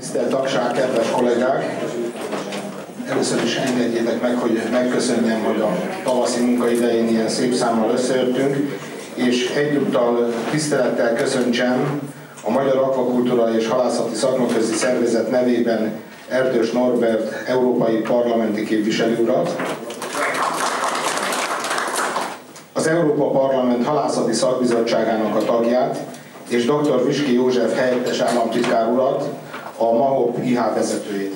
Tisztelt tagság, kedves kollégák! Először is engedjétek meg, hogy megköszönjem, hogy a tavaszi munka idején ilyen szép számmal összejöttünk, és egyúttal tisztelettel köszöntsem a Magyar Akvakultúra és Halászati Szakmaközi Szervezet nevében Erdős Norbert európai parlamenti képviselő urat, az Európa Parlament Halászati Szakbizottságának a tagját, és dr. Viski József helyettes államtitkár urat, a MAHOP IH vezetőjét.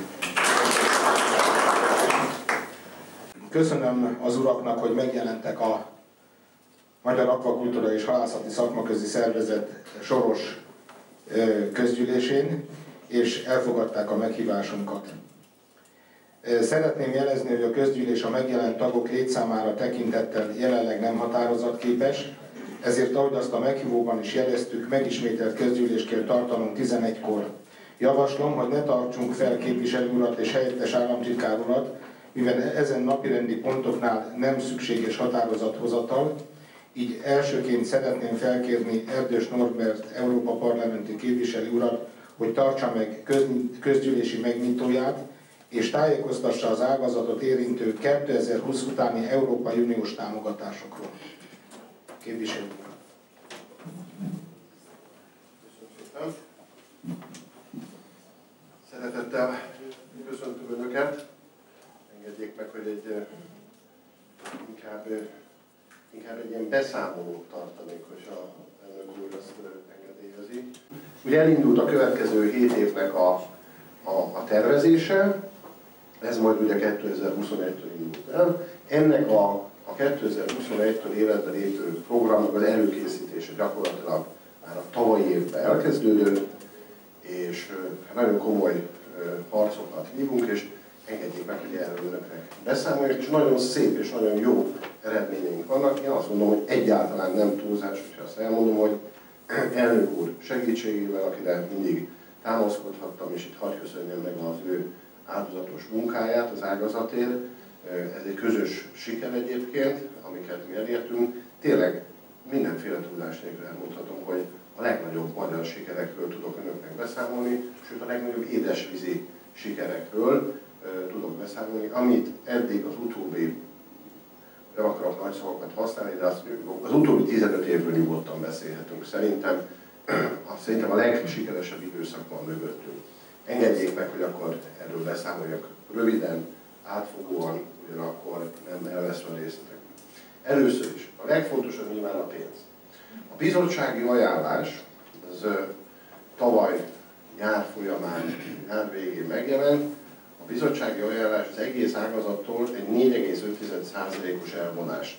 Köszönöm az uraknak, hogy megjelentek a Magyar Akvakultúra és Halászati Szakmaközi Szervezet soros közgyűlésén, és elfogadták a meghívásunkat. Szeretném jelezni, hogy a közgyűlés a megjelent tagok létszámára tekintettel jelenleg nem határozatképes, ezért ahogy azt a meghívóban is jeleztük, megismételt közgyűlést kell tartanunk 11-kor. Javaslom, hogy ne tartsunk fel képviselő urat és helyettes államtitkár urat, mivel ezen napirendi pontoknál nem szükséges határozathozatal, így elsőként szeretném felkérni Erdős Norbert Európa Parlamenti képviselő urat, hogy tartsa meg közgyűlési megnyitóját, és tájékoztassa az ágazatot érintő 2020 utáni Európai Uniós támogatásokról. Képviselő urat. Köszönöm. Szeretettel köszöntöm Önöket. Engedjék meg, hogy inkább egy ilyen beszámolót tartanék, hogy a elnök úr azt engedélyezi. Ugye elindult a következő 7 évnek a tervezése, ez majd ugye 2021-től indult el. Ennek a 2021-től életbe lépő programnak az előkészítése gyakorlatilag már a tavalyi évben elkezdődött, és nagyon komoly harcokat vívunk, és engedjék meg, hogy erről önöknek beszámoljak, és nagyon szép és nagyon jó eredményeink vannak. Én azt mondom, hogy egyáltalán nem túlzás, hogyha azt elmondom, hogy elnök úr segítségével, akire mindig támaszkodhattam, és itt hadd köszönjem meg az ő áldozatos munkáját az ágazatért. Ez egy közös siker egyébként, amiket mi elértünk. Tényleg mindenféle túlzás nélkül elmondhatom, hogy a legnagyobb magyar sikerekről tudok önöknek beszámolni, sőt a legnagyobb édesvízi sikerekről tudok beszámolni, amit eddig az utóbbi, nem akarok nagy szavakat használni, de az utóbbi 15 évről nyugodtan beszélhetünk. Szerintem a legsikeresebb időszak van mögöttünk. Engedjék meg, hogy akkor erről beszámoljak röviden, átfogóan, ugyanakkor nem elveszve a részletek. Először is, a legfontosabb nyilván a pénz. A bizottsági ajánlás, ez tavaly nyár folyamán, nyár végén megjelent, a bizottsági ajánlás az egész ágazattól egy 4,5%-os elvonást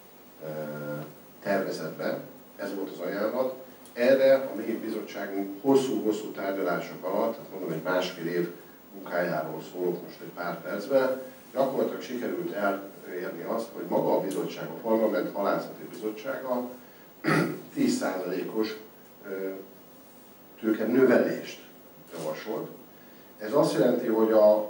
tervezett be, ez volt az ajánlat. Erre a mi bizottságunk hosszú-hosszú tárgyalások alatt, hát mondom egy másfél év munkájáról szólok most egy pár percben, gyakorlatilag sikerült elérni azt, hogy maga a bizottság, a Parlament Halászati Bizottsága 10%-os tőke növelést javasolt. Ez azt jelenti, hogy a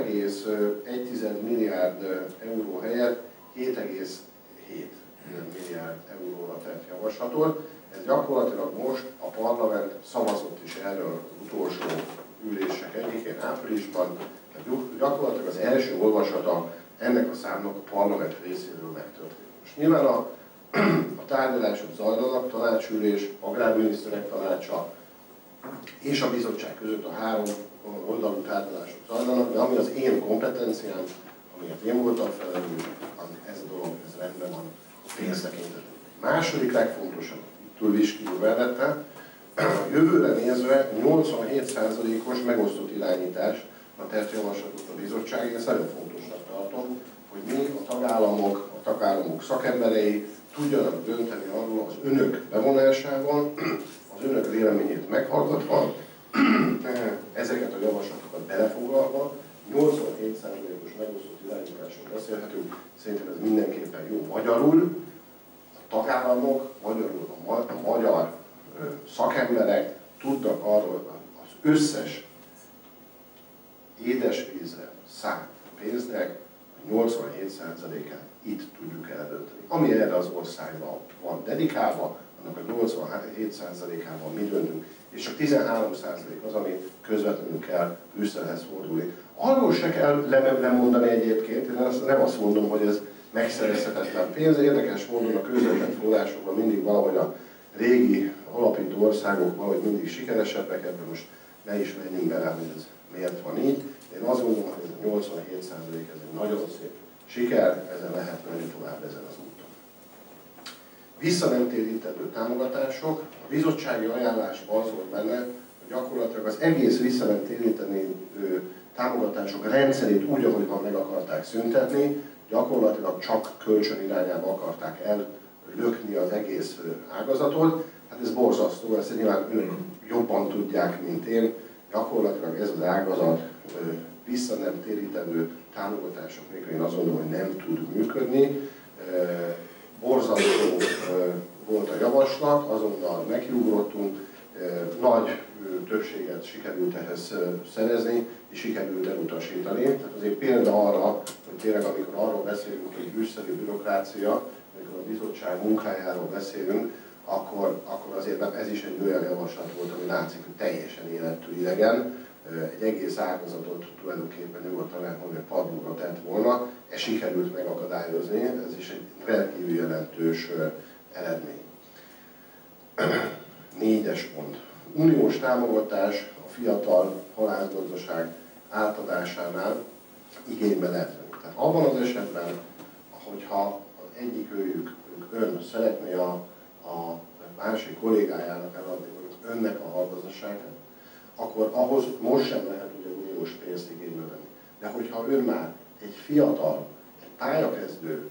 6,1 milliárd euró helyett 7,7 milliárd euróra tett javaslatot. Ez gyakorlatilag most a parlament szavazott is erről az utolsó ülések egyikén áprilisban. Gyakorlatilag az első olvasata ennek a számnak a parlament részéről megtörtént. Most nyilván a tárgyalások zajlanak, tanácsülés, agrárminiszterek tanácsa és a bizottság között a 3 oldalú tárgyalások zajlanak, de ami az én kompetenciám, amiért én voltam felelős, ez a dolog, ez rendben van a pénz tekintetében. Második legfontosabb, túl Viski úr mellette, jövőre nézve 87%-os megosztott irányítás a tett javaslatot a bizottság. Én ezt nagyon fontosnak tartom, hogy mi a tagállamok szakemberei tudjanak dönteni arról az önök bevonásával, az önök véleményét meghallgatva, ezeket a javaslatokat belefoglalva, 87%-os megosztott irányításról beszélhetünk, szerintem ez mindenképpen jó magyarul. A tagállamok, magyarul a magyar szakemberek tudnak arról az összes édesvízre szánt pénznek a 87%-át itt tudjuk eldönteni. Ami erre az országban van dedikálva, annak a 87%-ával mi döntünk, és csak 13% az, ami közvetlenül kell Brüsszelhez fordulni. Arról se kell lemondani egyébként, én nem azt mondom, hogy ez megszerezhetetlen pénz, érdekes módon a közvetlen forrásokban mindig valahogy a régi alapító országok valahogy mindig sikeresebbek, ebben most ne is menjünk bele, hogy ez miért van így. Én azt gondolom, hogy ez a 87% ez egy nagyon szép siker, ezen lehet menni tovább ezen az úton. Vissza nem térítendő támogatások. A bizottsági ajánlásban az volt benne, hogy gyakorlatilag az egész vissza nem térítendő támogatások rendszerét úgy, ahogy van, meg akarták szüntetni, gyakorlatilag csak kölcsön irányába akarták ellökni az egész ágazatot. Hát ez borzasztó, ezt nyilván önök jobban tudják, mint én. Gyakorlatilag ez az ágazat vissza nem térítendő támogatások nélkül én azt gondolom, hogy nem tud működni. Borzasztó volt a javaslat, azonnal megiugrottunk, nagy többséget sikerült ehhez szerezni, és sikerült elutasítani. Tehát azért példa arra, hogy tényleg amikor arról beszélünk, hogy brüsszeli bürokrácia, amikor a bizottság munkájáról beszélünk, akkor azért ez is egy olyan javaslat volt, ami látszik, hogy teljesen élettől idegen. Egy egész ágazatot tulajdonképpen nyugodtan lehet mondani, hogy padlóra tett volna, ez sikerült megakadályozni, ez is egy rendkívül jelentős eredmény. 4-es pont. Uniós támogatás a fiatal halászgazdaság átadásánál igénybe lehet venni. Tehát abban az esetben, hogyha egyik ön szeretné a másik kollégájának eladni, vagy önnek a halgazdaságát, akkor ahhoz most sem lehet ugye uniós pénzt igénybe venni. De hogyha ön már egy fiatal, egy pályakezdő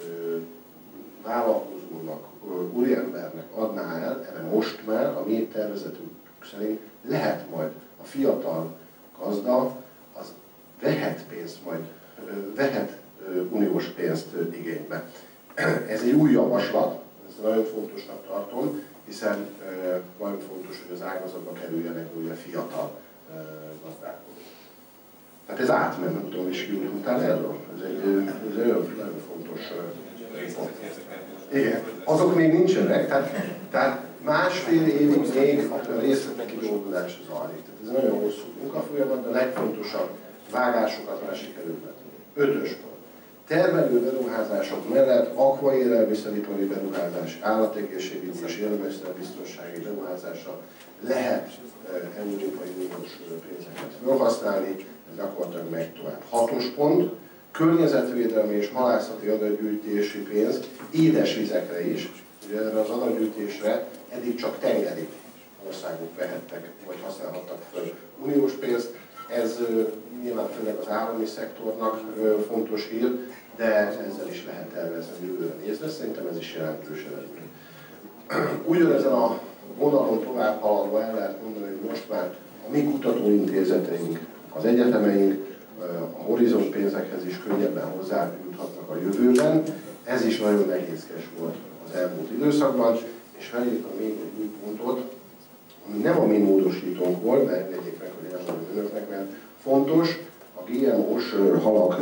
vállalkozónak, úriembernek adná el, erre most már a mi tervezetünk szerint lehet majd a fiatal gazda, az vehet pénzt majd, vehet uniós pénzt igénybe. Ez egy új javaslat, ezt nagyon fontosnak tartom, hiszen nagyon fontos, hogy az ágazatba kerüljenek ugye fiatal gazdálkodók. Tehát ez átment, nem tudom, és kiújtál erről. Ez egy nagyon fontos pont. Igen, azok még nincsenek, tehát másfél évig még a részletek kidolgozása zajlik. Tehát ez egy nagyon hosszú munkafolyamat, de a legfontosabb vágásokat már sikerült vetni. 5-ös pont. Termelő beruházások mellett akvaélelmiszeripari beruházás, állategészségügyi és élelmiszerbiztonsági beruházásra lehet európai uniós pénzeket felhasználni, ez gyakorlatilag megy tovább. 6-os pont, környezetvédelmi és halászati adatgyűjtési pénz édesvizekre is. Ugye erre az adatgyűjtésre eddig csak tengeri országok vehettek, vagy használhattak fel uniós pénzt. Ez nyilván főleg az állami szektornak fontos hír, de ezzel is lehet tervezni jövőre nézve. Szerintem ez is jelentős eredmény. Ugyanezen a vonalon tovább haladva el lehet mondani, hogy most már a mi kutatóintézeteink, az egyetemeink a Horizont pénzekhez is könnyebben hozzájuthatnak a jövőben. Ez is nagyon nehézkes volt az elmúlt időszakban, és felírtam még egy új pontot, ami nem a mi módosítónk volt, de engedjék meg, hogy elmondom önöknek, mert fontos, a GMO-s halak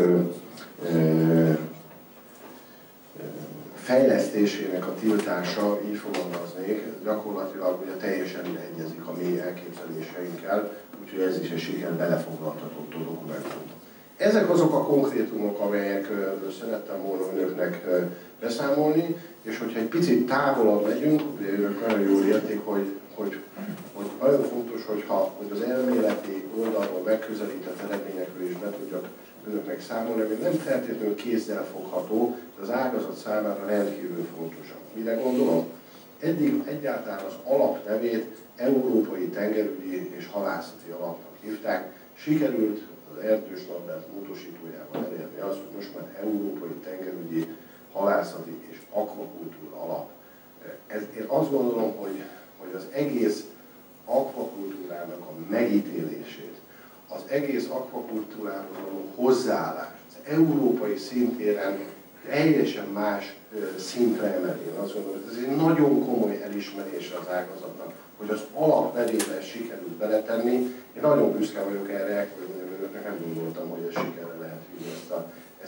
fejlesztésének a tiltása, így fogalmaznék, gyakorlatilag ugye teljesen egyezik a mi elképzeléseinkkel, úgyhogy ez is egy siker belefoglaltatott a dokumentumban. Ezek azok a konkrétumok, amelyekről szerettem volna önöknek beszámolni, és hogyha egy picit távolabb megyünk, ugye önök nagyon jól érték, hogy nagyon fontos, hogy az elméleti oldalról megközelített eredményekről is be tudjak önöknek számolni, ami nem feltétlenül kézzel fogható, de az ágazat számára rendkívül fontosak. Mire gondolom? Eddig egyáltalán az alapnevét Európai Tengerügyi és Halászati Alapnak hívták. Sikerült az Erdős Norbert módosítójával elérni az, hogy most már Európai Tengerügyi Halászati és Akvakultúra Alap. Én azt gondolom, hogy az egész akvakultúrának a megítélését, az egész akvakultúrához való hozzáállást, az európai szintéren teljesen más szintre emeli. Én azt gondolom, hogy ez egy nagyon komoly elismerése az ágazatnak, hogy az alapnevébe sikerült beletenni. Én nagyon büszke vagyok erre, hogy önöknek nem gondoltam, hogy ez sikerre lehet vinni ezt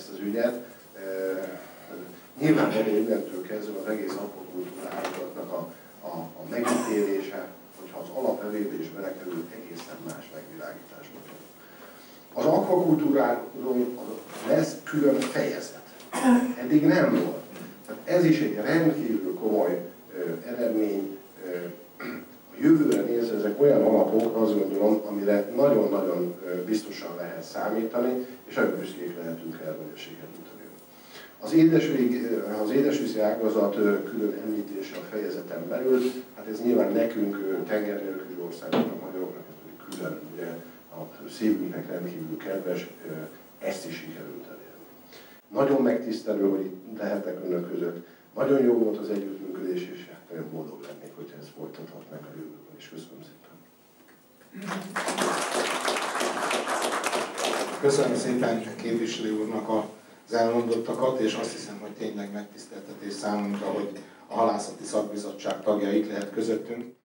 ezt az ügyet. Nyilvánvalóan innentől kezdve az egész akvakultúra ágazatnak a megítélése, hogyha az alapelvébe is belekerül, egészen más megvilágításba tud. Az akvakultúráról lesz külön fejezet. Eddig nem volt. Tehát ez is egy rendkívül komoly eredmény. A jövőre nézve ezek olyan alapok, azt gondolom, amire nagyon-nagyon biztosan lehet számítani, és nagyon büszkék lehetünk el, hogy a sikerült elérni. Az édesvízi ágazat külön említése a fejezeten belül, hát ez nyilván nekünk, tenger nélküli országoknak, magyaroknak külön, ugye a szívünknek rendkívül kedves, ezt is sikerült elérni. Nagyon megtisztelő, hogy itt lehetek önök között. Nagyon jó volt az együttműködés, és nagyon boldog lennék, hogyha ez folytathatnánk a jövőben is. Köszönöm szépen. Köszönöm szépen képviselő úrnak az elmondottakat, és azt hiszem, hogy tényleg megtiszteltetés számunkra, hogy a Halászati Szakbizottság tagjai itt lehet közöttünk.